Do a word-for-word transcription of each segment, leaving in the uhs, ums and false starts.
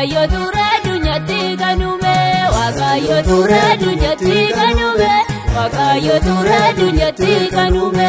Waaqayyo ture addunyaatti kan uume. Waaqayyo ture addunyaatti kan uume. Waaqayyo ture addunyaatti kan uume.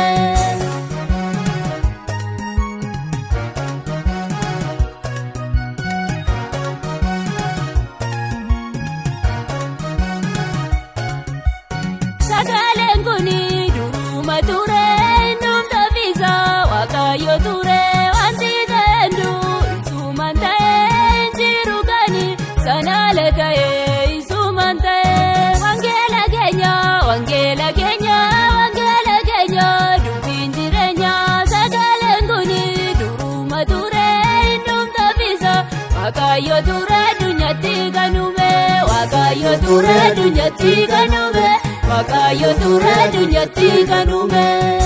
Sagaleen kuni duruma ture numta visa. Waaqayyo ture wanti ta'endu isuman ta'e jiru kani sanala ta'e isuman ta'e. Wangela keenya wangela keenya wangela keenya dubbiin jireenya. Sagaleen kuni duruma ture numta visa. Waaqayyo ture addunyaatti kan uume. Waaqayyo ture addunyaatti kan uume. Waaqayyo ture addunyaatti kan uume.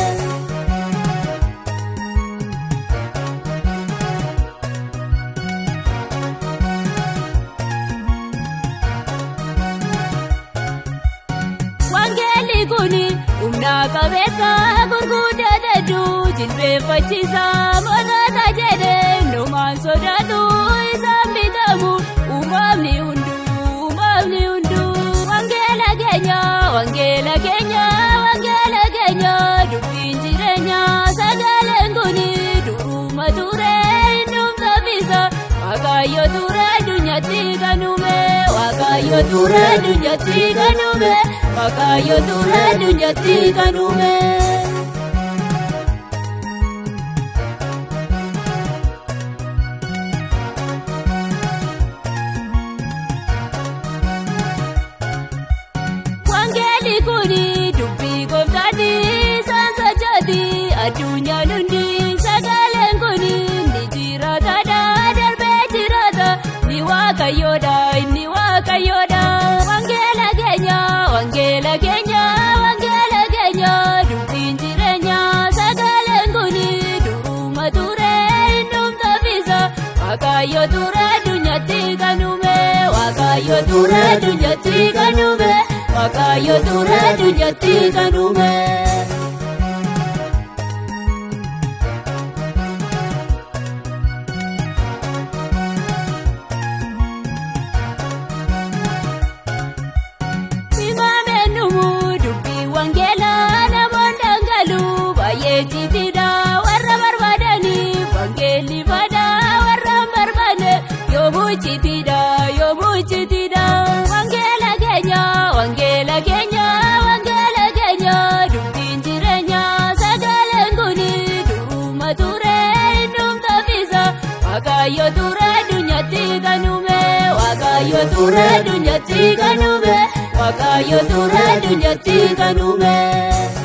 Wangeelli kuni humna qabeessa gurguddaa hedduu jilbeeffachiisa. Mootota jedhee numaan sodaatu isaan bitamu. Uumamni hunduu uumamni hunduu. Wangeela keenya wangeela keenya wangeela keenya dubbiin jireenya. Sagaleen kuni duruma ture numta visa. Waaqayyo ture addunyaatti kan uume. Waaqayyo ture addunyaatti kan uume. Waaqayyo ture addunyaatti kan uume. Wangeelli kuni dubbii gooftaatti saansa jaati addunyaan hundi. Sagaleen kuni ni jiraataadha darbee jiraata. Ni waaqayyoodha inni waaqayyoodha. Wangeela keenya wangeela keenya wangeela keenya dubbiin jireenya. Sagaleen kuni duruma ture numta visa. Waaqayyo ture addunyaatti kan uume. Waaqayyo ture addunyaatti kan uume. Waaqayyo ture addunyaatti kan uume. Himameen numu dubbii wangeelaa namoonni dhangalu baay'ee jitiidha. Warra barbaadanii wangeelli fada warra hin barbaanne yoomuu jitiidha yoomuu jitiidha. Wangeela keenya wangeela keenya wangeela keenya dubbiin jireenya. Sagaleen kuni duruma ture numta visa. Waaqayyo ture addunyaatti kan uume. Waaqayyo ture addunyaatti kan uume. Waaqayyo ture addunyaatti kan uume.